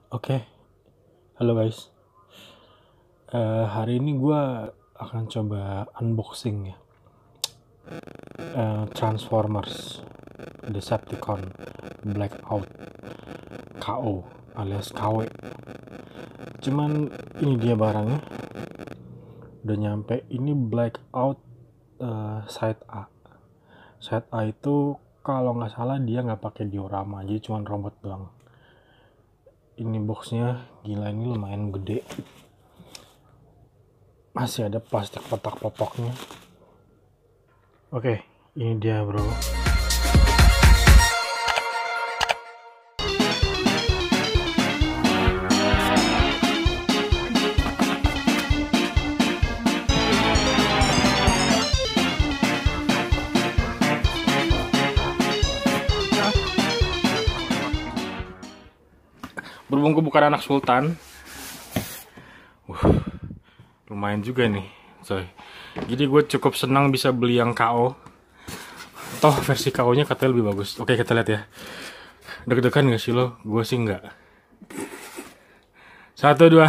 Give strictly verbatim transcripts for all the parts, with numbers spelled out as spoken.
Oke, halo guys. Eh, hari ini gue akan coba unboxing ya. Eh, Transformers, Decepticon, Blackout, K O alias K W. Cuman ini dia barangnya. Udah nyampe. Ini Blackout eh, Side A. Side A itu kalau nggak salah dia nggak pakai diorama, jadi cuma robot doang. Ini boxnya gila, ini lumayan gede. Masih ada plastik kotak popoknya. Oke, ini dia bro. Berhubung gue bukan anak sultan, uh, lumayan juga nih coy. Jadi gue cukup senang bisa beli yang K O. Toh versi K O nya katanya lebih bagus. Oke, kita lihat ya. Deg-degan gak sih lo? Gue sih enggak. Satu dua.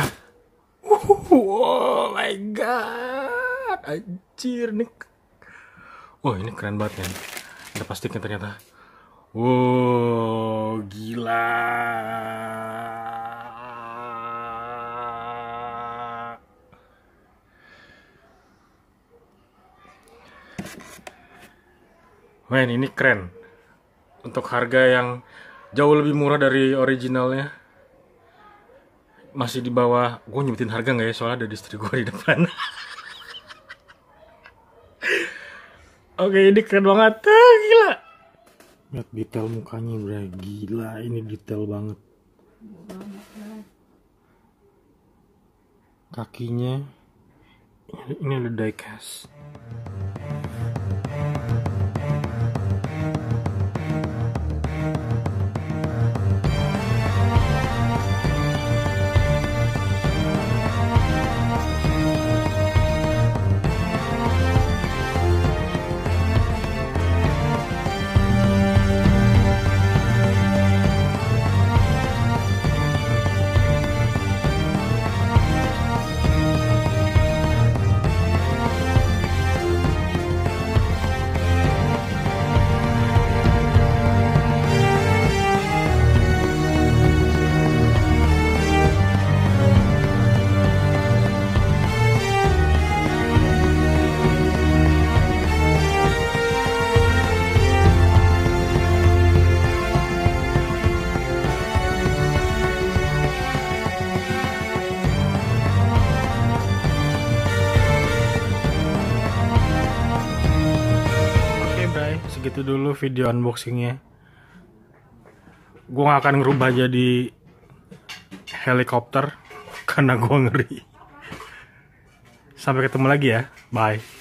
Oh my god, anjir nih. Wah, ini keren banget ya. Ada plastiknya ternyata. Wow, gila. Men, ini keren. Untuk harga yang jauh lebih murah dari originalnya. Masih di bawah. Gue nyebutin harga nggak ya? Soalnya ada distri gue di depan. Oke, ini keren banget. Ah, gila. Lihat detail mukanya, bro. Gila, ini detail banget. Kakinya. Ini ada diecast. Segitu dulu video unboxingnya. Gue gak akan ngerubah jadi helikopter karena gue ngeri. Sampai ketemu lagi ya, bye.